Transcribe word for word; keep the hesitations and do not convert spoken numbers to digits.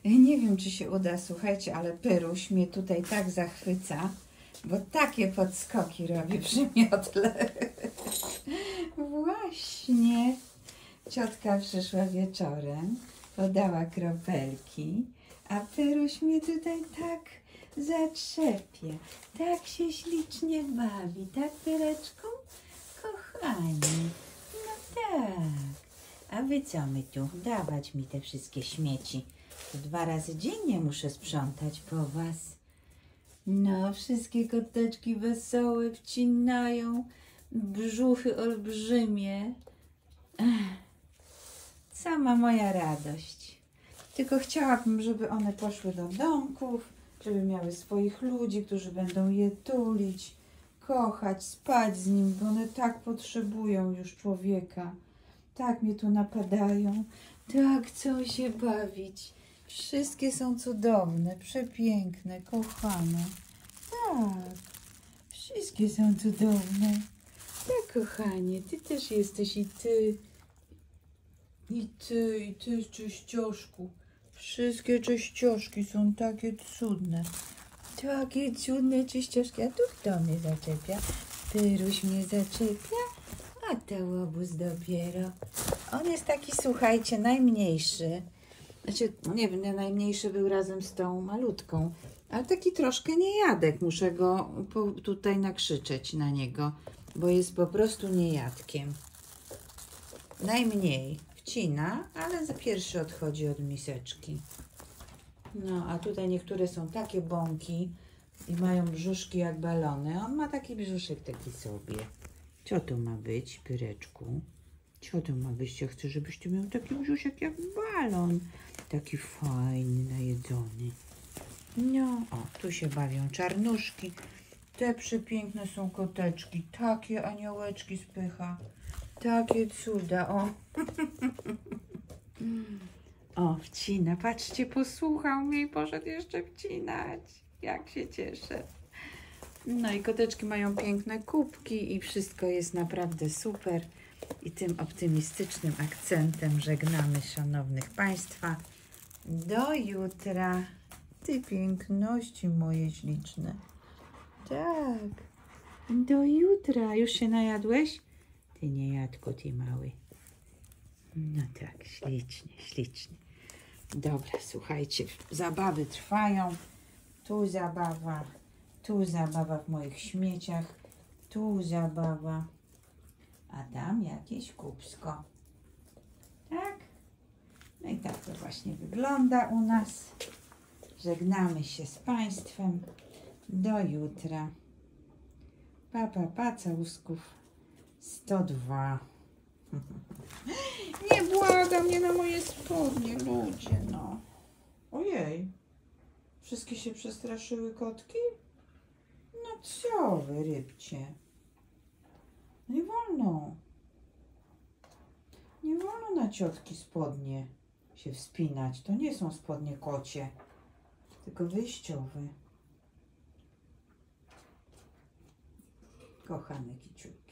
Nie wiem, czy się uda, słuchajcie, ale Pyruś mnie tutaj tak zachwyca, bo takie podskoki robi przy miotle. Właśnie. Ciotka przyszła wieczorem, podała kropelki, a Pyruś mnie tutaj tak zatrzepie, tak się ślicznie bawi, tak, Pyreczku? Kochani, no tak. A wy co my tu? Dawać mi te wszystkie śmieci. To dwa razy dziennie muszę sprzątać po was. No, wszystkie koteczki wesołe wcinają, brzuchy olbrzymie. Ech, sama moja radość. Tylko chciałabym, żeby one poszły do domków, żeby miały swoich ludzi, którzy będą je tulić, kochać, spać z nim, bo one tak potrzebują już człowieka. Tak mnie tu napadają, tak chcą się bawić. Wszystkie są cudowne, przepiękne, kochane. Tak, wszystkie są cudowne. Tak, kochanie, ty też jesteś i ty. I ty, i ty, czyścioszku. Wszystkie czyścioszki są takie cudne. Takie cudne czyścioszki. A tu kto mnie zaczepia? Pyruś mnie zaczepia? A to łobuz dopiero. On jest taki, słuchajcie, najmniejszy. Znaczy, nie wiem, najmniejszy był razem z tą malutką. Ale taki troszkę niejadek. Muszę go po, tutaj nakrzyczeć na niego, bo jest po prostu niejadkiem. Najmniej wcina, ale za pierwszy odchodzi od miseczki. No, a tutaj niektóre są takie bąki i mają brzuszki jak balony. On ma taki brzuszek taki sobie. Co to ma być, Pyreczku? Co to ma być? Ja chcę, żebyś ty miał taki brzuszek jak balon. Taki fajny, najedzony. No, o, tu się bawią czarnuszki. Te przepiękne są koteczki. Takie aniołeczki spycha. Takie cuda, o. O, wcina. Patrzcie, posłuchał mnie i poszedł jeszcze wcinać. Jak się cieszę. No i koteczki mają piękne kubki i wszystko jest naprawdę super. I tym optymistycznym akcentem żegnamy szanownych Państwa. Do jutra. Ty piękności moje śliczne. Tak. Do jutra. Już się najadłeś? Ty nie jadko, ty mały. No tak, ślicznie, ślicznie. Dobra, słuchajcie, zabawy trwają. Tu zabawa, tu zabawa w moich śmieciach, tu zabawa, a tam jakieś kupsko. Tak? No i tak to właśnie wygląda u nas. Żegnamy się z Państwem. Do jutra. Pa, pa, pa, całusków. sto dwa. Nie błagam, nie na moje spodnie, ludzie, no. Ojej. Wszystkie się przestraszyły kotki? No co wy, rybcie? Nie wolno. Nie wolno na ciotki spodnie się wspinać. To nie są spodnie kocie, tylko wyjściowe. Kochane kiciu.